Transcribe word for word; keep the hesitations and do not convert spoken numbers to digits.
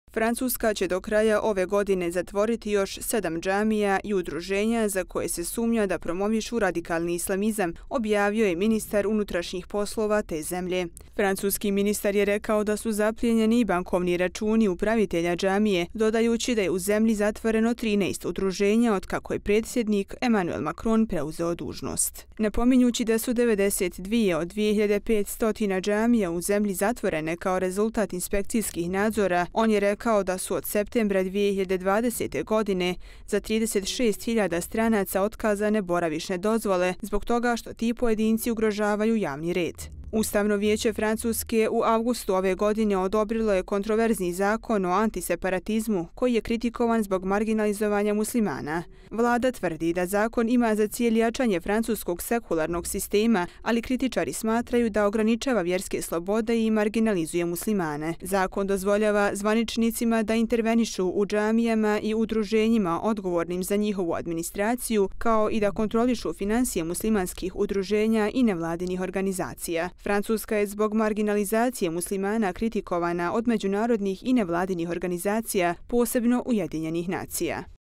Francuska će do kraja ove godine zatvoriti još sedam džamija i udruženja za koje se sumnja da promovišu radikalni islamizam, objavio je ministar unutrašnjih poslova te zemlje. Francuski ministar je rekao da su zaplijenjeni bankovni računi upravitelja džamije, dodajući da je u zemlji zatvoreno trinaest udruženja od kako je predsjednik Emmanuel Macron preuzeo dužnost. Napominjući da su devedeset dvije od dvije hiljade petsto džamija u zemlji zatvorene kao rezultat inspekcijskih nadzora, on je rekao kao da su od septembra dvije hiljade dvadesete. godine za trideset šest hiljada stranaca otkazane boravišne dozvole zbog toga što ti pojedinci ugrožavaju javni red. Ustavno vijeće Francuske u avgustu ove godine odobrilo je kontroverzni zakon o antiseparatizmu koji je kritikovan zbog marginalizovanja muslimana. Vlada tvrdi da zakon ima za cilj jačanje francuskog sekularnog sistema, ali kritičari smatraju da ograničava vjerske slobode i marginalizuje muslimane. Zakon dozvoljava zvaničnicima da intervenišu u džamijama i udruženjima odgovornim za njihovu administraciju, kao i da kontrolišu finansije muslimanskih udruženja i nevladinih organizacija. Francuska je zbog marginalizacije muslimana kritikovana od međunarodnih i nevladinih organizacija, posebno Ujedinjenih nacija.